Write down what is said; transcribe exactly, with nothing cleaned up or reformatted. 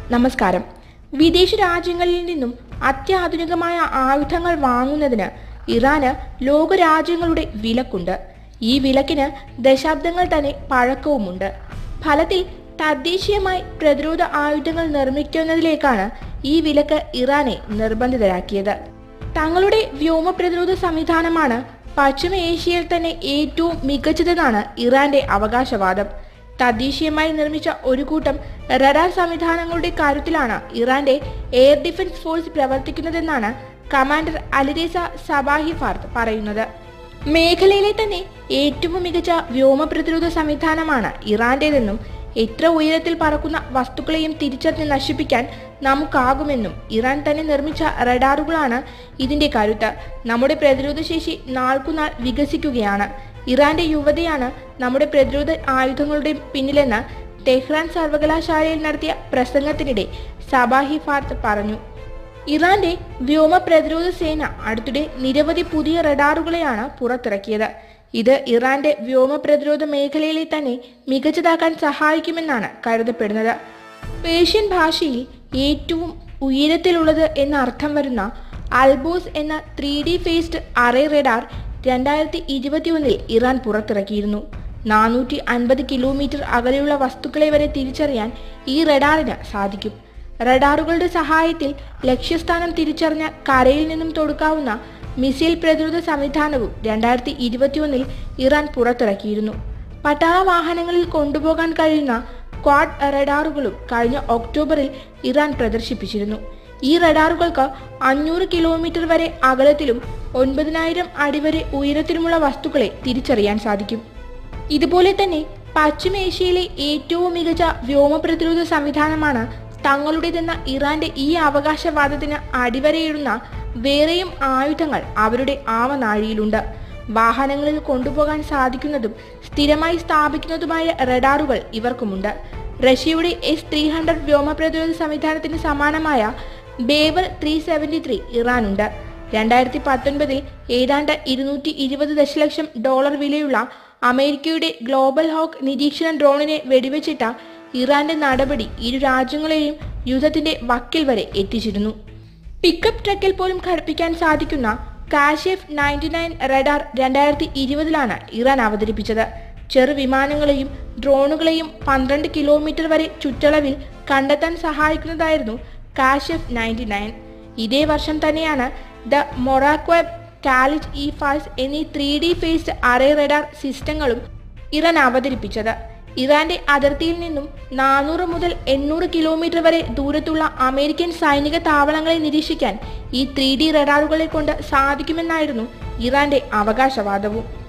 നമസ്കാരം. വിദേശ രാജ്യങ്ങളിൽ നിന്നും അത്യാധുനികമായ ആയുധങ്ങൾ വാങ്ങുന്നതിന് ഇറാന് ലോകരാജ്യങ്ങളുടെ വിലക്കുണ്ട്. ഈ വിലക്കിന് ദശാബ്ദങ്ങൾ തന്നെ പഴക്കവുമുണ്ട്. ഫലത്തിൽ തദ്ദേശീയമായി പ്രതിരോധ ആയുധങ്ങൾ നിർമ്മിക്കുന്നതിലേക്കാണ് ഈ വിലക്ക് ഇറാനെ നിർബന്ധിതരാക്കിയത്. തങ്ങളുടെ വ്യോമ പ്രതിരോധ സംവിധാനമാണ് പശ്ചിമ ഏഷ്യയിൽ തന്നെ ഏറ്റവും മികച്ചതെന്നാണ് ഇറാന്റെ അവകാശവാദം. തദ്ദേശീയമായി നിർമ്മിച്ച ഒരു കൂട്ടം റഡാർ സംവിധാനങ്ങളുടെ കാര്യത്തിലാണ് ഇറാന്റെ എയർ ഡിഫൻസ് ഫോഴ്സ് പ്രവർത്തിക്കുന്നതെന്നാണ് കമാൻഡർ അലിരേസ സബാഹി ഫാർത്ത് പറയുന്നത്. മേഖലയിലെ തന്നെ ഏറ്റവും മികച്ച വ്യോമ പ്രതിരോധ സംവിധാനമാണ് ഇറാന്റേതെന്നും എത്ര ഉയരത്തിൽ പറക്കുന്ന വസ്തുക്കളെയും തിരിച്ചറിഞ്ഞ് നശിപ്പിക്കാൻ നമുക്കാകുമെന്നും ഇറാൻ തന്നെ നിർമ്മിച്ച റഡാറുകളാണ് ഇതിന്റെ കരുത്ത്. നമ്മുടെ പ്രതിരോധ ശേഷി നാൾക്കുനാൾ വികസിക്കുകയാണ്. ഇറാന്റെ യുവതയാണ് നമ്മുടെ പ്രതിരോധ ആയുധങ്ങളുടെ പിന്നിലെന്ന് ടെഹ്റാൻ സർവകലാശാലയിൽ നടത്തിയ പ്രസംഗത്തിനിടെ സബാഹി ഫാർത്ത് പറഞ്ഞു. ഇറാന്റെ വ്യോമ പ്രതിരോധ സേന അടുത്തിടെ നിരവധി പുതിയ റഡാറുകളെയാണ് പുറത്തിറക്കിയത്. ഇത് ഇറാന്റെ വ്യോമ പ്രതിരോധ മേഖലയിലെ തന്നെ മികച്ചതാക്കാൻ സഹായിക്കുമെന്നാണ് കരുതപ്പെടുന്നത്. പേർഷ്യൻ ഭാഷയിൽ ഏറ്റവും ഉയരത്തിലുള്ളത് എന്ന അർത്ഥം വരുന്ന അൽബോസ് എന്ന three D phased array radar രണ്ടായിരത്തി ഇരുപത്തി ഒന്നിൽ ഇറാൻ പുറത്തിറക്കിയിരുന്നു. നാനൂറ്റി അൻപത് കിലോമീറ്റർ അകലെയുള്ള വസ്തുക്കളെ വരെ തിരിച്ചറിയാൻ ഈ റഡാറിന് സാധിക്കും. റഡാറുകളുടെ സഹായത്തിൽ ലക്ഷ്യസ്ഥാനം തിരിച്ചറിഞ്ഞ കരയിൽ നിന്നും തൊടുക്കാവുന്ന മിസൈൽ പ്രതിരോധ സംവിധാനവും രണ്ടായിരത്തി ഇരുപത്തി ഒന്നിൽ ഇറാൻ പുറത്തിറക്കിയിരുന്നു. പട്ടാള വാഹനങ്ങളിൽ കൊണ്ടുപോകാൻ കഴിയുന്ന ക്വാഡ് റഡാറുകളും കഴിഞ്ഞ ഒക്ടോബറിൽ ഇറാൻ പ്രദർശിപ്പിച്ചിരുന്നു. ഈ റഡാറുകൾക്ക് അഞ്ഞൂറ് കിലോമീറ്റർ വരെ അകലത്തിലും ഒൻപതിനായിരം അടി വരെ ഉയരത്തിലുമുള്ള വസ്തുക്കളെ തിരിച്ചറിയാൻ സാധിക്കും. ഇതുപോലെ തന്നെ പശ്ചിമേഷ്യയിലെ ഏറ്റവും മികച്ച വ്യോമ പ്രതിരോധ സംവിധാനമാണ് തങ്ങളുടേതെന്ന ഇറാന്റെ ഈ അവകാശവാദത്തിന് അടിവരയിടുന്ന വേറെയും ആയുധങ്ങൾ അവരുടെ ആവനാഴിയിലുണ്ട്. വാഹനങ്ങളിൽ കൊണ്ടുപോകാൻ സാധിക്കുന്നതും സ്ഥിരമായി സ്ഥാപിക്കുന്നതുമായ റഡാറുകൾ ഇവർക്കുമുണ്ട്. റഷ്യയുടെ എസ് ത്രീ ഹൺഡ്രഡ് വ്യോമ പ്രതിരോധ സംവിധാനത്തിന് സമാനമായ ബേവർ ത്രീ സെവൻറ്റി ത്രീ ഇറാനുണ്ട്. രണ്ടായിരത്തി പത്തൊൻപതിൽ ഏതാണ്ട് ഇരുന്നൂറ്റി ഇരുപത് ദശലക്ഷം ഡോളർ വിലയുള്ള അമേരിക്കയുടെ ഗ്ലോബൽ ഹോക്ക് നിരീക്ഷണ ഡ്രോണിനെ വെടിവെച്ചിട്ട ഇറാന്റെ നടപടി ഇരു രാജ്യങ്ങളെയും യുദ്ധത്തിന്റെ വക്കിൽ വരെ എത്തിച്ചിരുന്നു. പിക്കപ്പ് ട്രക്കിൽ പോലും ഘടിപ്പിക്കാൻ സാധിക്കുന്ന കാഷെഫ് നയൻറ്റി നയൻ റഡാർ രണ്ടായിരത്തി ഇരുപതിലാണ് ഇറാൻ അവതരിപ്പിച്ചത്. ചെറു വിമാനങ്ങളെയും ഡ്രോണുകളെയും പന്ത്രണ്ട് കിലോമീറ്റർ വരെ ചുറ്റളവിൽ കണ്ടെത്താൻ സഹായിക്കുന്നതായിരുന്നു കാഷെഫ് നയൻറ്റി നയൻ. ഇതേ വർഷം തന്നെയാണ് ദ മൊറാക്വബ്, കാലിജ് ഇ ഫാസ് എന്നീ three D phased array radar സിസ്റ്റങ്ങളും ഇറാൻ അവതരിപ്പിച്ചത്. ഇറാന്റെ അതിർത്തിയിൽ നിന്നും നാനൂറ് മുതൽ എണ്ണൂറ് കിലോമീറ്റർ വരെ ദൂരത്തുള്ള അമേരിക്കൻ സൈനിക താവളങ്ങളെ നിരീക്ഷിക്കാൻ ഈ ത്രീ ഡി റഡാറുകളെ കൊണ്ട് സാധിക്കുമെന്നായിരുന്നു ഇറാന്റെ അവകാശവാദവും.